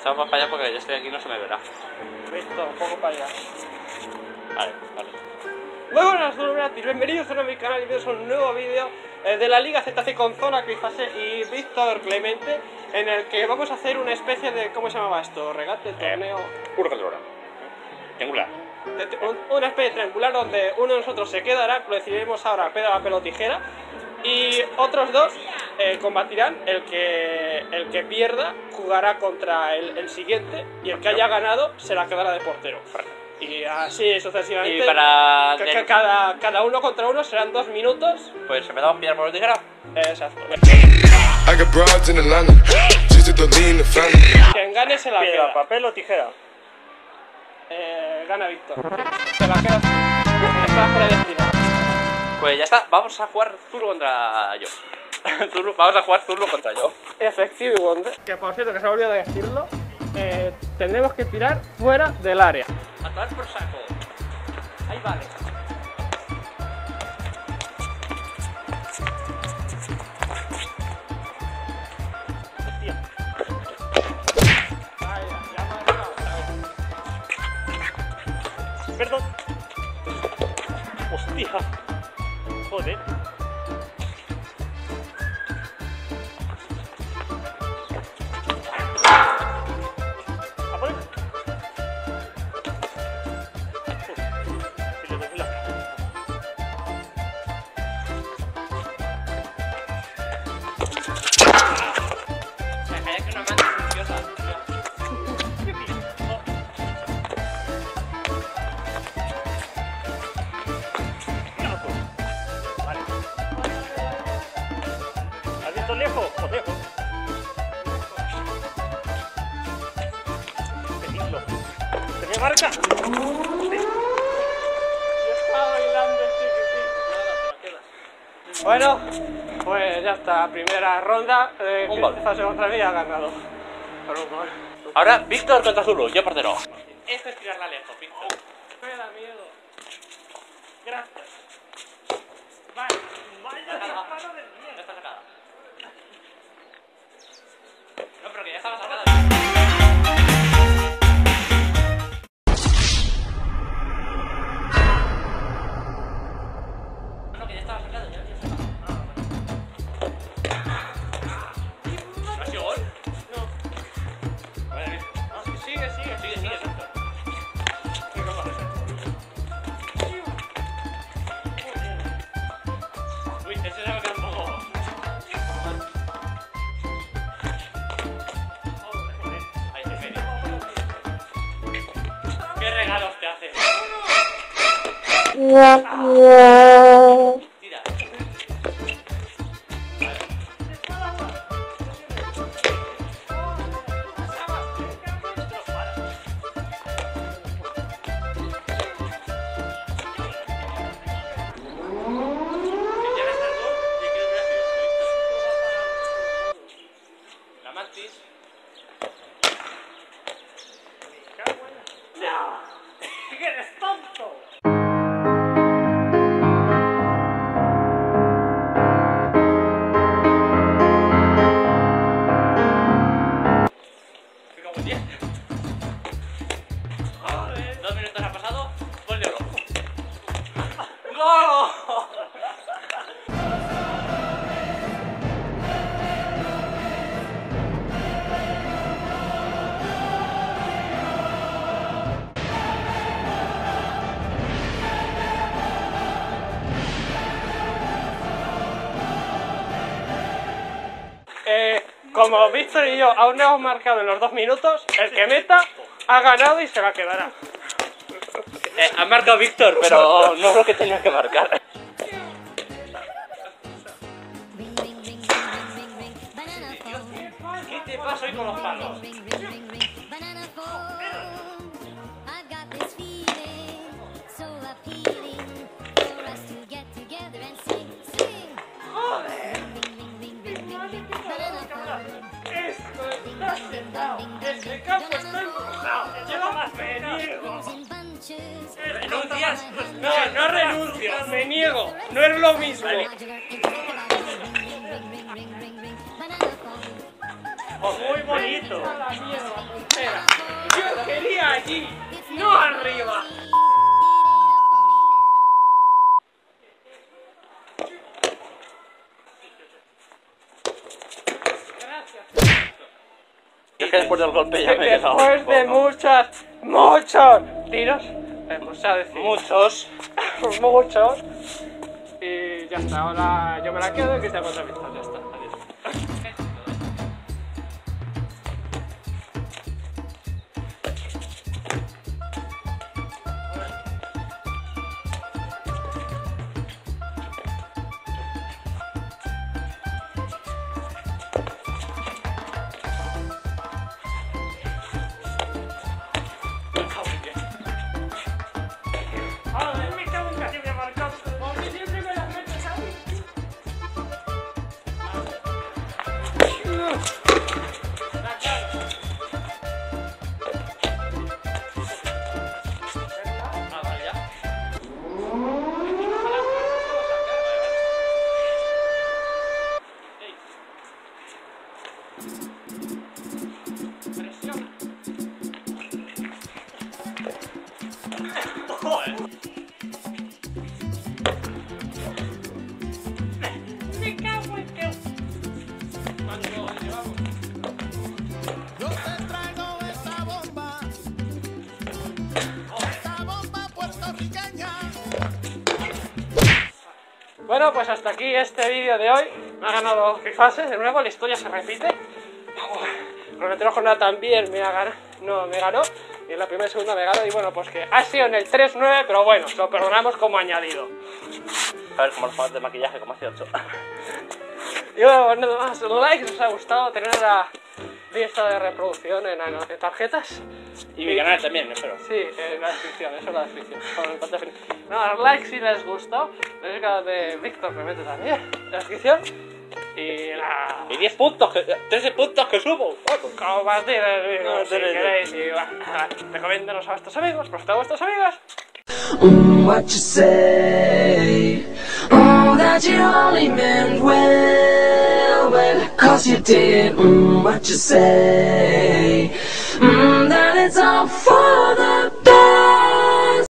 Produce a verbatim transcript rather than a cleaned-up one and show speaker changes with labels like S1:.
S1: echamos más para allá porque ya estoy aquí y no se me verá.
S2: Listo, un poco para allá.
S1: Vale, vale.
S2: Muy buenas, Zulugratis, bienvenidos a mi canal y bienvenidos a un nuevo vídeo eh, de la Liga Z C con Zona, Crifase y Víctor Clemente, en el que vamos a hacer una especie de... ¿cómo se llamaba esto? ¿Regate? ¿Torneo?
S1: Puro control. Triangular.
S2: Una especie de triangular donde uno de nosotros se quedará, lo decidiremos ahora, piedra, papel o tijera, y otros dos eh, combatirán. El que, el que pierda jugará contra el, el siguiente y el que haya ganado se la quedará de portero. Y así sucesivamente.
S1: Y para...
S2: Que, que cada, cada uno contra uno serán dos minutos.
S1: Pues empezamos piedra, papel o tijera.
S2: Exacto. Quien gane se la
S3: Piedra,
S2: queda.
S3: papel o tijera.
S2: Eh, gana Víctor. Se la queda. Está predestinado.
S1: Pues ya está, vamos a jugar Zulu contra yo. Zulu, vamos a jugar Zulu contra yo.
S2: Efectivo y Wonder. Que por cierto, que se me ha olvidado de decirlo, eh, tendremos que tirar fuera del área.
S1: A tomar por saco. Ahí vale.
S3: Hostia.
S2: Ay, ya me ha ganado.
S3: Perdón. Hostia. Joder. ¿A por él? Si le doy la...
S1: Me caía que una manta preciosa.
S3: ¡Qué bien! Oh. Ya, pues. Vale. ¿Has visto lejos? Pues lejos. Pedirlo. ¿Tenía marca?
S2: Yo estaba bailando el chiquitín. Bueno, pues ya está. Primera ronda. Eh,
S1: Un gol.
S2: Fase contra mí ha ganado. Por un gol.
S1: Ahora Víctor contra Zulu, yo portero. Esto es tirarla lejos, Víctor.
S2: Me da miedo.
S3: Gracias. Vale. Vaya
S1: Está sacada.
S3: disparo del
S1: Ya
S3: miedo.
S1: está sacada. No, pero que ya estaba sacada. No, que ya estaba sacada, ya, ya estaba. ¿No ha sido gol?
S2: No.
S1: Vale, bien.
S2: No, sí, sigue, sigue,
S1: Sigue, sigue, Víctor.
S2: ¿Qué cosa es eso?
S1: Uy, ese se me queda un poco. Ahí se viene. ¿Qué regalos te haces? Tira. Si tienes el gol, ¿y qué hubiera sido esto? La mantis.
S3: ¡Que eres tonto!
S1: Me cago en diez. Joder. Dos minutos ha pasado. Gol de oro. ¡Gol!
S2: Eh, como Víctor y yo aún no hemos marcado en los dos minutos, el que meta ha ganado y se la quedará.
S1: Eh, ha marcado Víctor, pero no es lo que tenía que marcar. ¿Qué te pasa hoy con los palos?
S2: Esto está sentado. Ese campo está empujado. Yo me niego.
S1: ¿Renuncias?
S2: No, no renuncio, me niego. No es lo mismo.
S3: Oh, muy bonito.
S2: A la mierda.
S1: aquí.
S2: ¡No arriba!
S1: Es que después del golpe ya me he quedado
S2: Después
S1: un
S2: de
S1: poco.
S2: muchos, muchos tiros, vamos a decir,
S1: Muchos.
S2: muchos, y ya está, ahora yo me la quedo y que se haga otra amistad, ya está, adiós.
S3: Ay, me cago en casi me marcó. ¿Por qué siempre me las metes a mí?
S1: Ah, vale, ya.
S2: Presiona.
S3: Me cago en que...
S2: ¿Cuánto llevamos?
S4: Yo te traigo esta bomba, esta bomba puertorriqueña.
S2: Bueno, pues hasta aquí este vídeo de hoy. Me ha ganado Fifase, de nuevo, la historia se repite. Con la anterior jornada también me ha ganado, no, me ganó. Y en la primera y segunda me ganó. Y bueno, pues que ha sido en el tres nueve, pero bueno, lo perdonamos como añadido.
S1: A ver, como los juegos de maquillaje, como hace ocho.
S2: Y bueno, pues nada más, like si os ha gustado, tener la lista de reproducción en, en tarjetas.
S1: Y mi canal también, espero.
S2: Sí, en la descripción, eso en la descripción. Con el pantalla final. No, like si les gustó. El canal de Víctor me mete también en la descripción. Y la...
S1: Y diez puntos, que, trece puntos que subo.
S2: compartir el vídeo
S1: No,
S2: si
S1: tenéis-
S2: queréis. Y bueno, recomiéndanos a vuestros amigos, por a vuestras amigas.
S5: Mm, what you say? Oh, that you only meant well, well, cause you did. Mm, what you say?